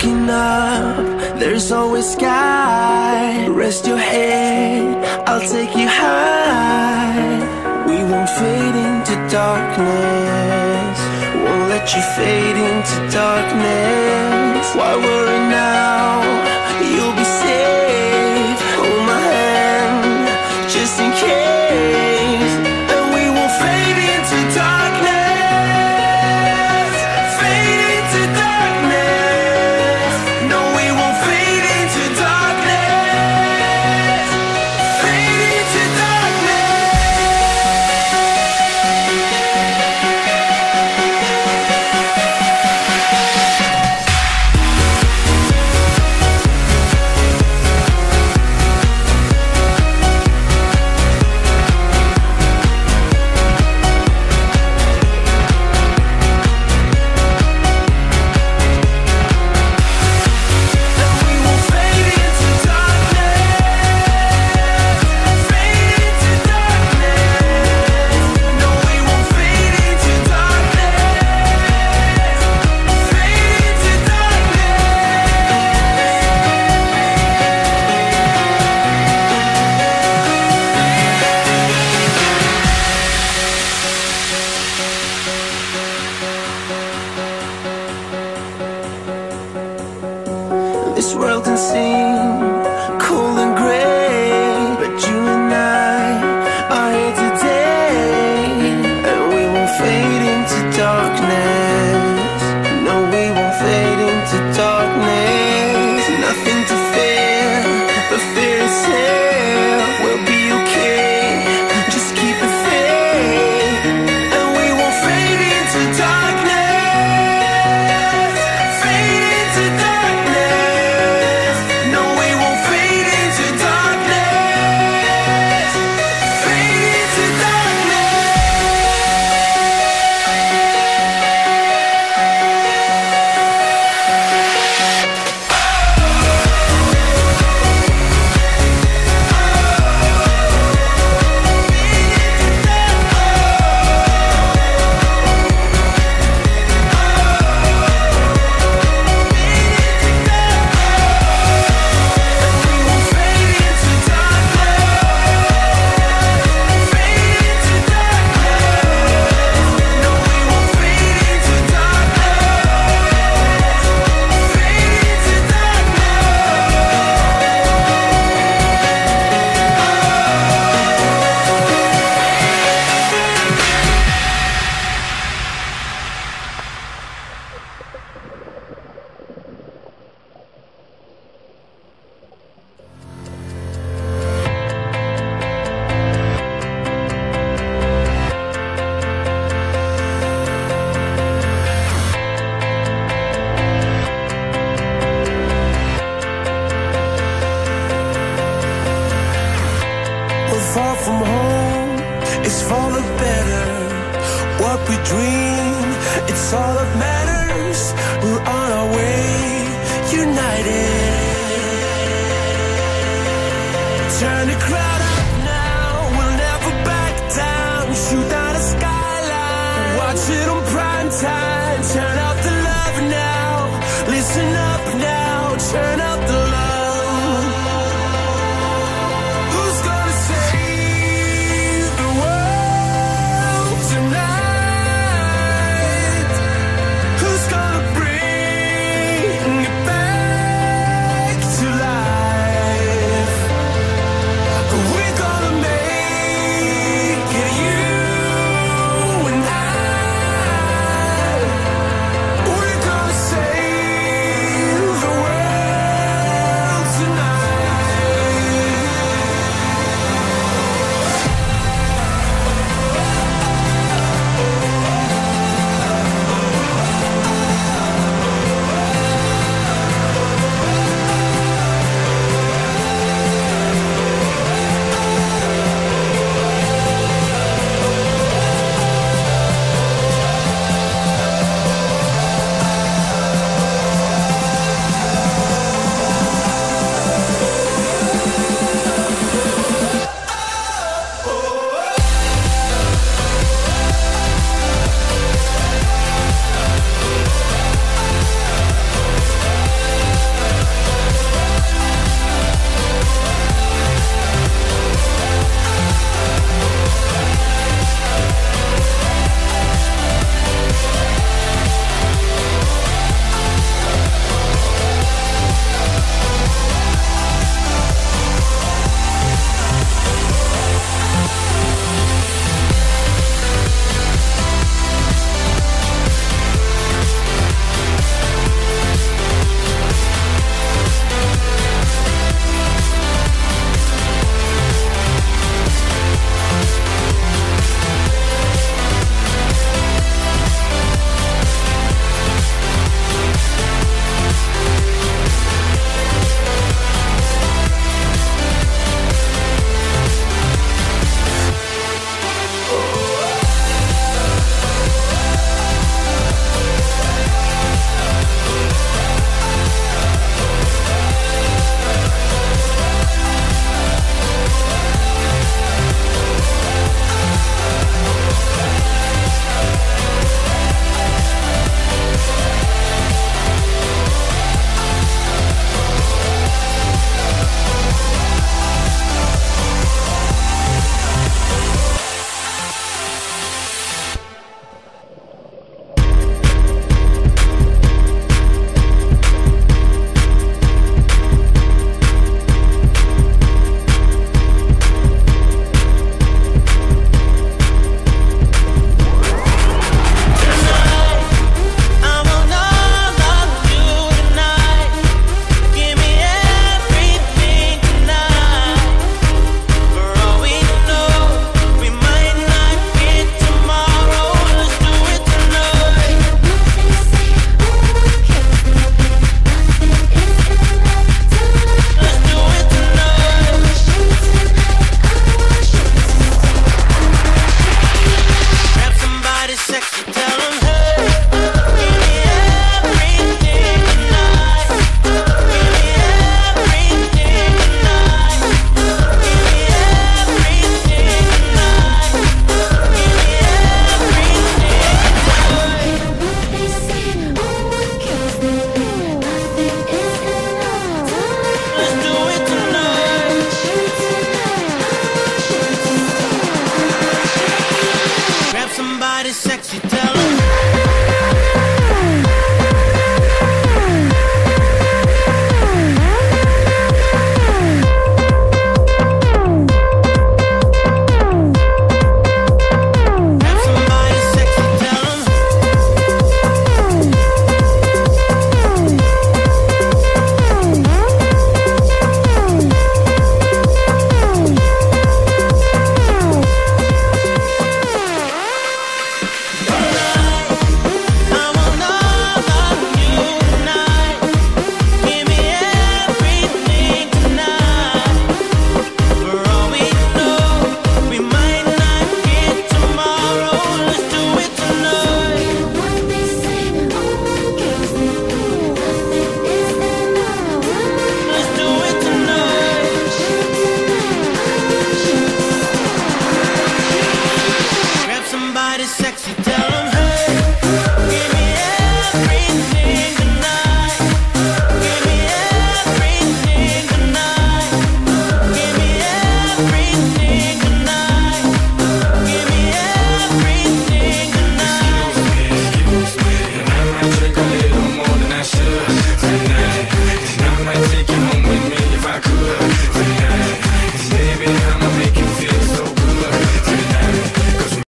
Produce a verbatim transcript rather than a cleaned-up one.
Looking up, there's always sky. Rest your head, I'll take you high. We won't fade into darkness, won't let you fade into darkness. Why worry now? You'll be safe. Hold my hand, just in case. And we won't fade into darkness, fade into darkness. No, we won't fade into darkness, fade into this world can seem cold and gray, but you and I are here today. And we won't fade into darkness, no, we won't fade into darkness. Nothing to fear but fear itself. We'll be okay, just keep it faith. And we won't fade into darkness, fade into darkness. No, we won't fade into darkness, fade into far from home, it's for the better. What we dream, it's all that matters. We're on our way, united. Turn the crowd up now, we'll never back down. Shoot down the skyline, watch it on prime time. Turn up the love now, listen up now, turn up.